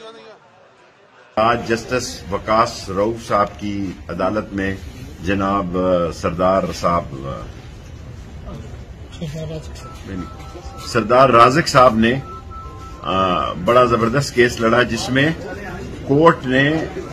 آج جسٹس وقاص رؤف صاحب کی عدالت میں جناب سردار رازق صاحب نے بڑا زبردست کیس لڑا، جس میں کورٹ نے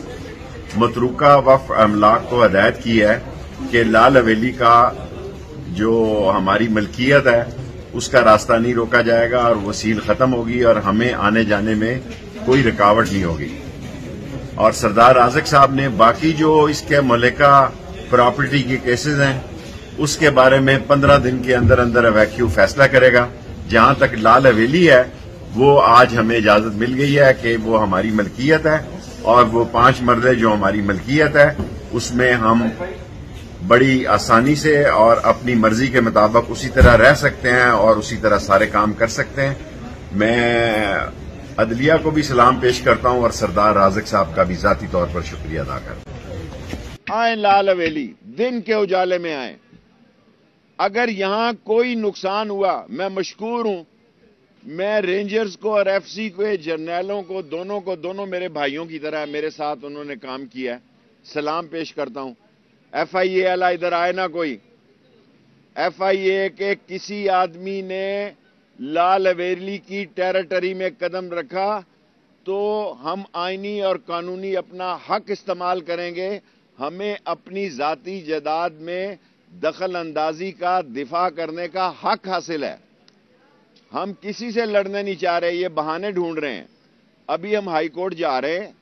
متروکہ وقف املاک کو ہدایت کی ہے کہ لال حویلی کا جو ہماری ملکیت ہے اس کا راستہ نہیں روکا جائے گا اور وہ سیل ختم ہوگی اور ہمیں آنے جانے میں کوئی رکاوٹ نہیں ہوگی۔ اور سردار رازق صاحب نے باقی جو اس کے ملکہ پراپرٹی کے کیسز ہیں اس کے بارے میں 15 دن کے اندر اندر ویکیو فیصلہ کرے گا۔ جہاں تک لال حویلی ہے وہ آج ہمیں اجازت مل گئی ہے کہ وہ ہماری ملکیت ہے، اور وہ 5 مرلے جو ہماری ملکیت ہے اس میں ہم بڑی آسانی سے اور اپنی مرضی کے مطابق اسی طرح رہ سکتے ہیں اور اسی طرح سارے کام کر سکتے ہیں۔ میں عدلیہ کو بھی سلام پیش کرتا ہوں اور سردار رازق صاحب کا بھی ذاتی طور پر شکریہ ادا کرتا ہوں۔ آئیں لال حویلی، دن کے اجالے میں آئیں۔ اگر یہاں کوئی نقصان ہوا میں مشکور ہوں، میں رینجرز کو اور ایف سی کے جرنیلوں کو دونوں میرے بھائیوں کی طرح میرے ساتھ انہوں نے کام کیا ہے، سلام پیش کرتا ہوں۔ ایف آئی اے والا ادھر آئے نہ کوئی، ایف آئی اے کے کسی آدمی نے لال حویلی کی ٹیریٹری میں قدم رکھا تو ہم آئینی اور قانونی اپنا حق استعمال کریں گے۔ ہمیں اپنی ذاتی جائیداد میں دخل اندازی کا دفاع کرنے کا حق حاصل ہے۔ ہم کسی سے لڑنے نہیں چاہ رہے، یہ بہانے ڈھونڈ رہے ہیں۔ ابھی ہم ہائی کورٹ جا رہے ہیں۔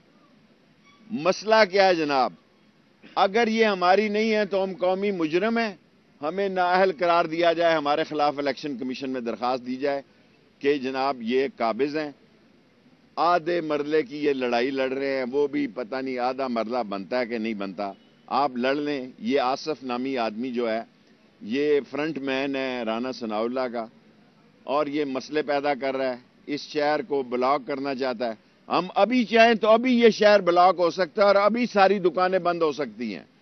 مسئلہ کیا ہے جناب؟ اگر یہ ہماری نہیں ہے تو ہم قومی مجرم ہیں، ہمیں نااہل قرار دیا جائے، ہمارے خلاف الیکشن کمیشن میں درخواست دی جائے کہ جناب یہ قابض ہیں، آدھے مرلے کی یہ لڑائی لڑ رہے ہیں، وہ بھی پتہ نہیں آدھا مرلہ بنتا ہے کہ نہیں بنتا، آپ لڑ لیں۔ یہ آصف نامی آدمی جو ہے یہ فرنٹ مین ہے رانا ثناء اللہ کا، اور یہ مسئلے پیدا کر رہا ہے، اس شہر کو بلاک کرنا چاہتا ہے۔ ہم ابھی چاہیں تو ابھی یہ شہر بلاک ہو سکتا ہے اور ابھی ساری دکانیں بند ہو سکتی ہیں،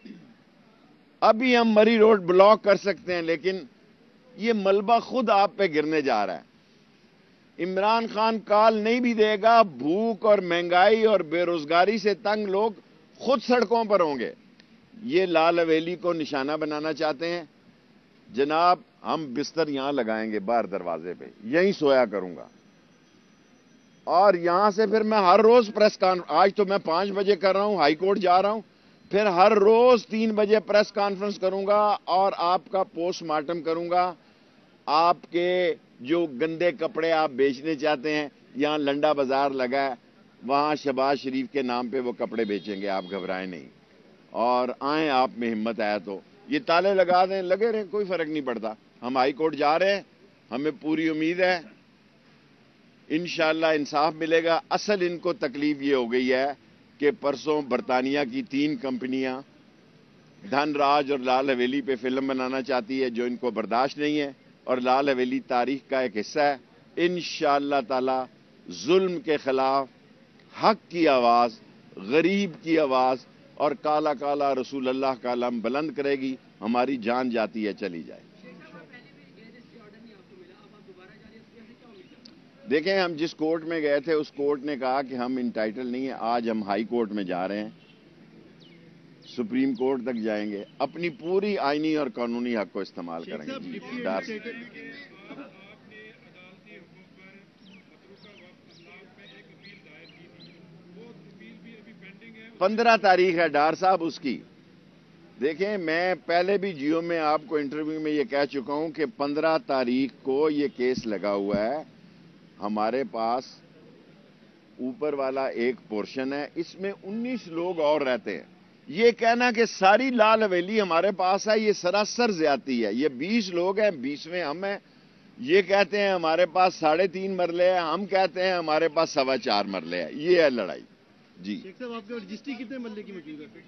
ابھی ہم مری روڈ بلاک کر سکتے ہیں، لیکن یہ ملبہ خود آپ پہ گرنے جا رہا ہے۔ عمران خان کال نہیں بھی دے گا، بھوک اور مہنگائی اور بے روزگاری سے تنگ لوگ خود سڑکوں پر ہوں گے۔ یہ لال حویلی کو نشانہ بنانا چاہتے ہیں۔ جناب ہم بستر یہاں لگائیں گے باہر دروازے پہ، یہیں سویا کروں گا، اور یہاں سے پھر میں ہر روز آج تو میں 5 بجے کر رہا ہوں، ہائی کورٹ جا رہا ہوں، پھر ہر روز 3 بجے پریس کانفرنس کروں گا اور آپ کا پوسٹ مارٹم کروں گا۔ آپ کے جو گندے کپڑے آپ بیچنے چاہتے ہیں، یہاں لنڈا بازار لگا ہے، وہاں شہباز شریف کے نام پہ وہ کپڑے بیچیں گے، آپ گھبرائیں نہیں، اور آئیں آپ میں ہمت ہے تو یہ تالے لگا دیں، لگے رہیں، کوئی فرق نہیں پڑتا۔ ہم ہائی کورٹ جا رہے ہیں، ہمیں پوری امید ہے انشاءاللہ انصاف ملے گا۔ اصل ان کو تکلیف یہ ہو گئی ہے کہ پرسوں برطانیہ کی 3 کمپنیاں دھن راج اور لال حویلی پہ فلم بنانا چاہتی ہے، جو ان کو برداشت نہیں ہے، اور لال حویلی تاریخ کا ایک حصہ ہے۔ انشاءاللہ تعالی ظلم کے خلاف حق کی آواز، غریب کی آواز اور کالا کالا رسول اللہ کا علم بلند کرے گی۔ ہماری جان جاتی ہے چلی جائے۔ دیکھیں ہم جس کورٹ میں گئے تھے اس کورٹ نے کہا کہ ہم انٹائٹل نہیں ہیں۔ آج ہم ہائی کورٹ میں جا رہے ہیں، سپریم کورٹ تک جائیں گے، اپنی پوری آئینی اور قانونی حق کو استعمال کریں گے۔ 15 تاریخ ہے ڈار صاحب اس کی۔ دیکھیں میں پہلے بھی جیو میں آپ کو انٹرویو میں یہ کہہ چکا ہوں کہ 15 تاریخ کو یہ کیس لگا ہوا ہے۔ ہمارے پاس اوپر والا ایک پورشن ہے، اس میں 19 لوگ اور رہتے ہیں۔ یہ کہنا کہ ساری لال حویلی ہمارے پاس ہے، یہ سراسر زیادتی ہے۔ یہ 20 لوگ ہیں، 20ویں ہم ہیں۔ یہ کہتے ہیں ہمارے پاس 3.5 مرلے ہیں، ہم کہتے ہیں ہمارے پاس 4.25 مرلے ہیں۔ یہ ہے لڑائی۔ جی شیخ صاحب آپ کے رجسٹری کتنے مرلے کی موجود ہے؟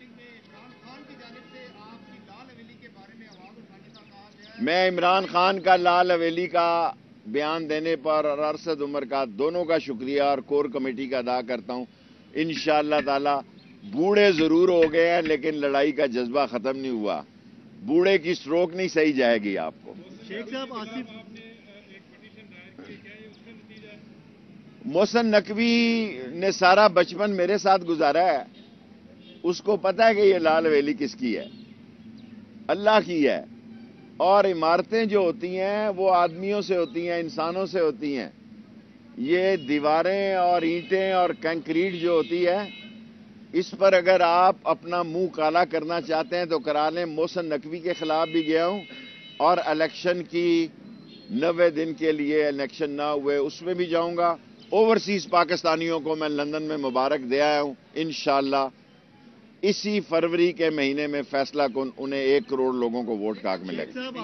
میں عمران خان کا لال حویلی کا بیان دینے پر اور ارشد عمر کا دونوں کا شکریہ اور کور کمیٹی کا ادا کرتا ہوں۔ انشاءاللہ تعالی بوڑھے ضرور ہو گئے ہیں لیکن لڑائی کا جذبہ ختم نہیں ہوا۔ بوڑھے کی سٹروک نہیں صحیح جائے گی آپ کو۔ شیخ صاحب محسن نقوی نے سارا بچپن میرے ساتھ گزارا ہے. اس کو پتا ہے کہ یہ لال ویلی کس کی ہے؟ اللہ کی ہے. اور عمارتیں جو ہوتی ہیں وہ آدمیوں سے ہوتی ہیں، انسانوں سے ہوتی ہیں. یہ دیواریں اور اینٹیں اور کنکریٹ جو ہوتی ہے، اس پر اگر آپ اپنا منہ کالا کرنا چاہتے ہیں تو کرا لیں. محسن نقوی کے خلاف بھی گیا ہوں، اور الیکشن کی 90 دن کے لیے الیکشن نہ ہوئے اس میں بھی جاؤں گا. اوورسیز پاکستانیوں کو میں لندن میں مبارک دے آیا ہوں. انشاءاللہ اسی فروری کے مہینے میں فیصلہ کن انہیں 1 کروڑ لوگوں کو ووٹ کا حق ملے گا.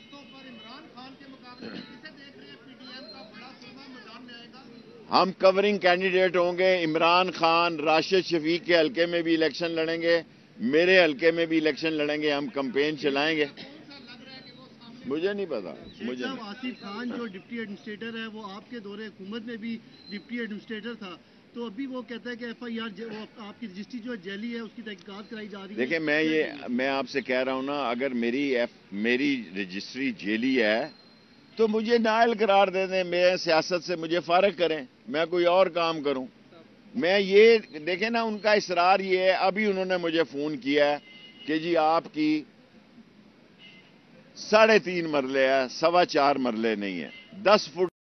ہم کورنگ کینڈیڈیٹ ہوں گے. عمران خان راشد شفیق کے حلقے میں بھی الیکشن لڑیں گے، میرے حلقے میں بھی الیکشن لڑیں گے. ہم کمپین چلائیں گے. مجھے نہیں پتا. مجھے آصف خان جو ڈپٹی ایڈمنسٹریٹر ہے وہ آپ کے دور حکومت میں بھی ڈپٹی ایڈمنسٹریٹر تھا، تو ابھی وہ کہتا ہے کہ ایف آئی آر آپ کی رجسٹری جو جعلی ہے اس کی تحقیقات کرائی جا رہی ہے. دیکھیں میں آپ سے کہہ رہا ہوں نا، اگر میری رجسٹری جعلی ہے تو مجھے نائل قرار دے دیں. میں سیاست سے مجھے فارغ کریں، میں کوئی اور کام کروں. میں یہ دیکھیں نا، ان کا اصرار یہ ہے. ابھی انہوں نے مجھے فون کیا ہے کہ جی آپ کی 3.5 مرلے ہے، 4.25 مرلے نہیں ہے، 10 فٹ